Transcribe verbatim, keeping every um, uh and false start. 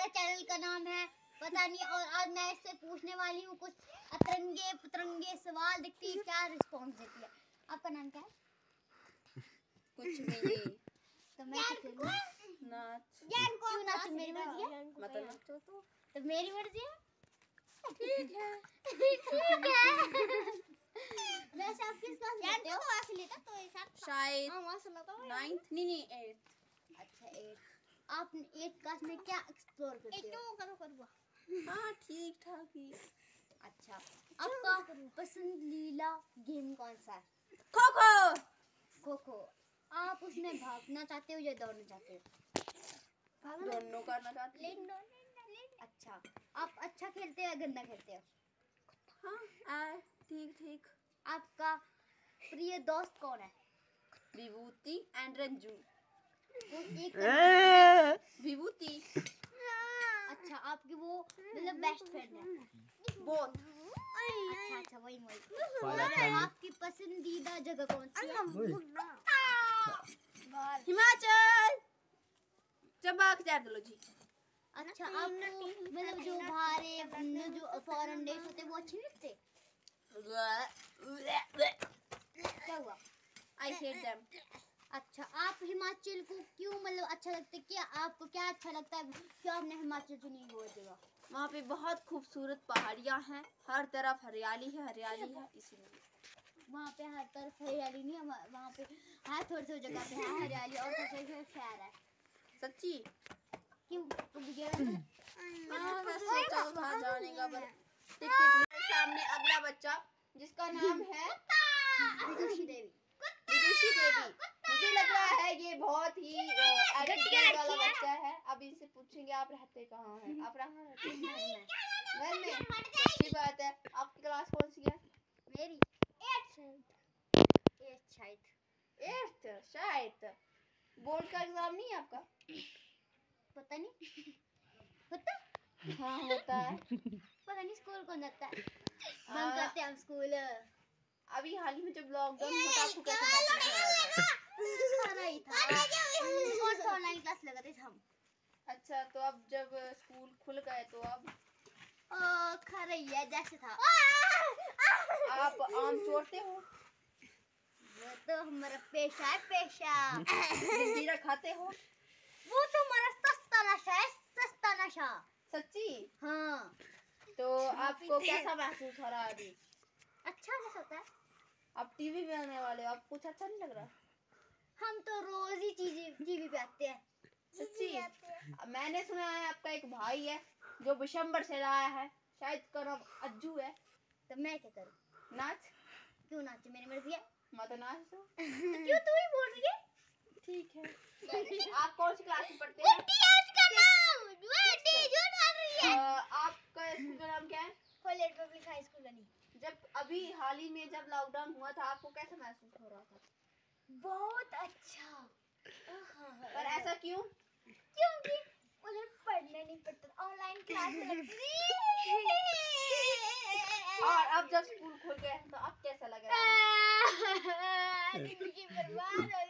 हमारे चैनल का नाम है पता नहीं, और आज मैं इससे पूछने वाली हूँ कुछ अतरंगे पतरंगे सवाल, देखती है क्या रिस्पॉन्स देती है। आपका नाम क्या है? कुछ नहीं। तो मैं नाच। क्यों नाच? मेरी मर्जी है। मत नाचो तो। तो मेरी मर्जी है। ठीक है। ठीक है। वैसे आप किस क्लास में पढ़ते हो? तो असली था तो ऐसा शायद नाइन्थ नहीं नहीं एट्थ। अच्छा एट। आप एट क्लास में क्या एक्सप्लोर करते हो? हाँ ठीक ठाक ही। अच्छा, आपका पसंदीदा गेम कौन सा है? खो खो। खो खो। आप उसमें भागना चाहते हो या दौड़ना चाहते हो? दोनों करना चाहते हैं। अच्छा, आप अच्छा खेलते हो या गंदा खेलते हो? हाँ ठीक ठीक। आपका प्रिय दोस्त कौन है? विभूति एंड रंजू। वो एक विभूति। अच्छा, आपकी वो मतलब बेस्ट फ्रेंड है? बोथ। अच्छा अच्छा वही वही। आपकी पसंदीदा जगह कौन सी है? हिमाचल। चबाक जा दलो जी। अच्छा, आपको मतलब जो बाहर जो फॉरेन देश होते हैं वो अच्छे नहीं लगते? क्या हुआ? I hate them. अच्छा, आप हिमाचल को क्यों मतलब अच्छा लगता है? क्या आपको क्या अच्छा लगता है क्यों आपने हिमाचल चुनी वो जगह? वहाँ पे बहुत खूबसूरत पहाड़ियाँ हैं, हर तरफ हरियाली है हरियाली है इसीलिए। वहाँ पे हर तरफ हरियाली नहीं है, वहाँ पे हर थोड़ी थोड़ी जगह पे है हरियाली और थोड़ी थोड़ी शहर है। सच्ची? क्यों तुम गया? हाँ मैं सोचा था जाने का पर टिकट। सामने अगला बच्चा जिसका नाम है विदुषी देवी। विदुषी देवी। मुझे लग रहा है ये बहुत ही एटीट्यूड वाला बच्चा है। अब इनसे पूछेंगे आप रहते कहाँ हैं? आप कहाँ रहते हैं? घर में। अच्छी बात है। आपकी क्लास कौन सी है? मेरी एट शायद एट्थ शायद। बोर्ड का एग्जाम नहीं है आपका? पता नहीं। पता? हाँ होता है। पता नहीं स्कूल कौन जाता है? बंद करते हैं हम स्कूल। अभी हाल ही में जब लॉकडाउन हुआ था आपको कैसा महसूस हो रहा था? खाना ही था और तो ऑनलाइन क्लास लगाते थे हम। अच्छा, तो अब जब स्कूल खुल गए तो अब खा रही है जैसे था। आप आम तोड़ते हो? वो तो हमारा पेशा है पेशा। जंजीरा खाते हो? वो तो हमारा सस्ता नशा है, सस्ता नशा। सच्ची? हाँ। तो आपको कैसा महसूस हो रहा है अभी? अच्छा महसूस होता है। आप टीवी में आने वाले हो, आपको कुछ अच्छा नहीं लग रहा? हम तो रोज ही टीवी पे आते हैं। सच्ची? मैंने सुना है आपका एक भाई है जो बिशंबर से लाया है, शायद उसका नाम अज्जू है। तो मैं क्या करूं? नाच। क्यों नाचूं? मेरी मर्जी है। मत नाच तो। क्यों तू ही बोल रही है? ठीक है। आप कौन सी क्लास में पढ़ते हैं? उसका नाम झूठ मार रही है। आपका स्कूल का नाम क्या है? कॉलेज पब्लिक हाई स्कूल बनी। जब अभी हाल ही में जब लॉकडाउन हुआ था आपको कैसा महसूस हो रहा था? बहुत अच्छा। पर ऐसा क्यों? क्योंकि उधर पढ़ना नहीं पड़ता, ऑनलाइन क्लास लगती थी। और अब जब स्कूल खुल गए तो अब कैसा लग रहा है? जिंदगी बर्बाद हो